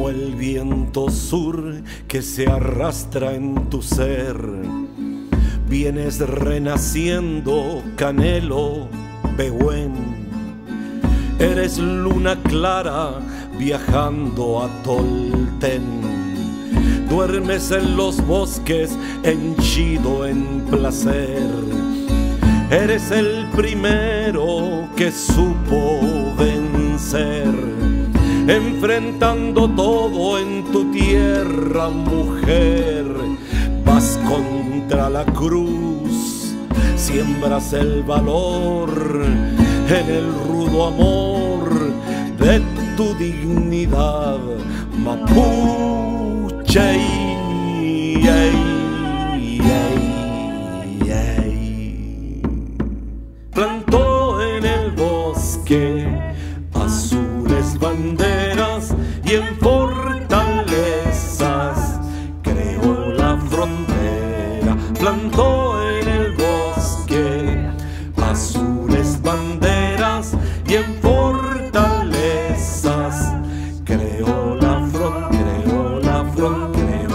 como el viento sur que se arrastra en tu ser. Vienes renaciendo, Canelo, Pehuen. Eres luna clara viajando a Tolten. Duermes en los bosques henchido en placer. Eres el primero que supo vencer, enfrentando todo en tu tierra, mujer. Vas contra la cruz, siembras el valor en el rudo amor de tu dignidad, mapuche. Plantó en el bosque azules banderas y en fortalezas creó la frontera. Plantó en el bosque azules banderas y en fortalezas creó la frontera, creó la frontera.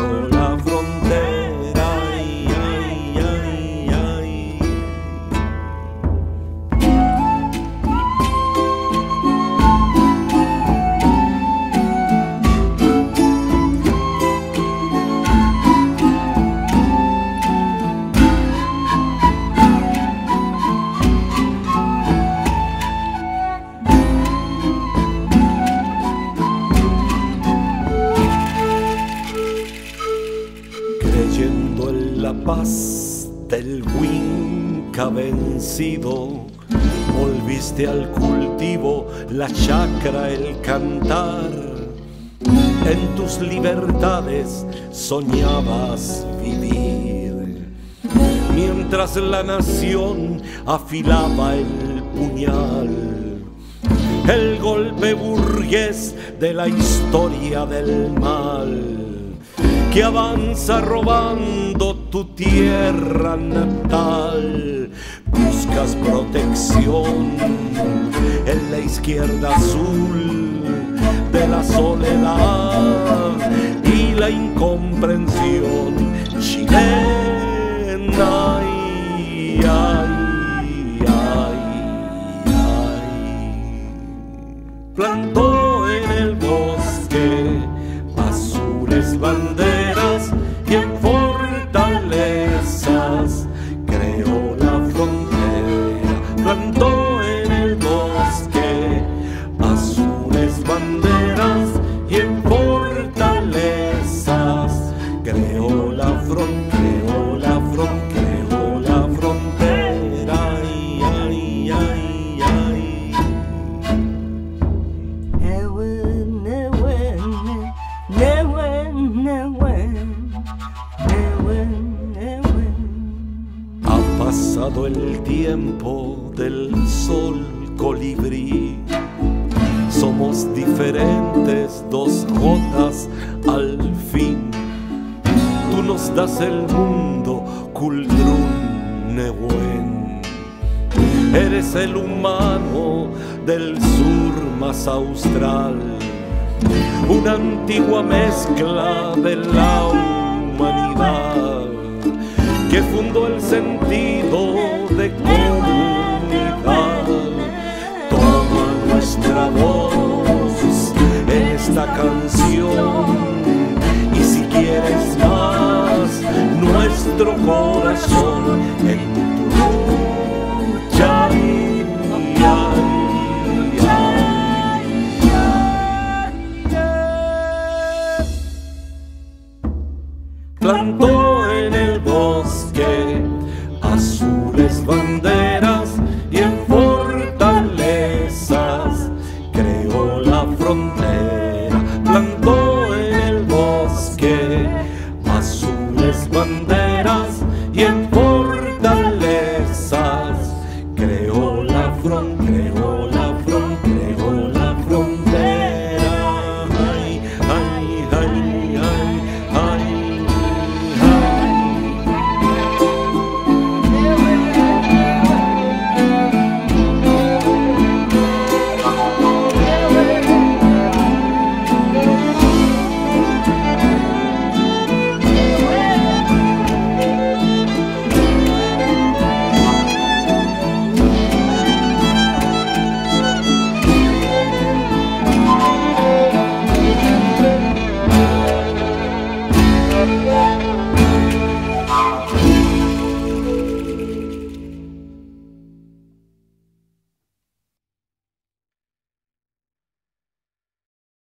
Ay, ay, ay, ay. Creyendo en la paz del Huinca vencido, volviste al cultivo, la chacra, el cantar. En tus libertades soñabas vivir, mientras la nación afilaba el puñal. El golpe burgués de la historia del mal que avanza robando tu tierra natal. Buscas protección en la izquierda azul de la soledad y la incomprensión chilena. Ay, ay, ay, ay. Plantó en el bosque azules banderas y en fortalezas creó la frontera. Plantó en el bosque azules banderas y en fortalezas creó la frontera, creó la frontera, creó la frontera. Ay, ay, ay, ay. Ha pasado el tiempo del sol colibrí. Somos diferentes, dos gotas al fin. Tú nos das el mundo, Kuldrun Nehuen. Eres el humano del sur más austral, una antigua mezcla de la humanidad que fundó el sentido de comunidad. Toma nuestra voz en esta canción y si quieres más, nuestro corazón en tu lucha. Plantó en el bosque azules banderas y en fortalezas creó la frontera.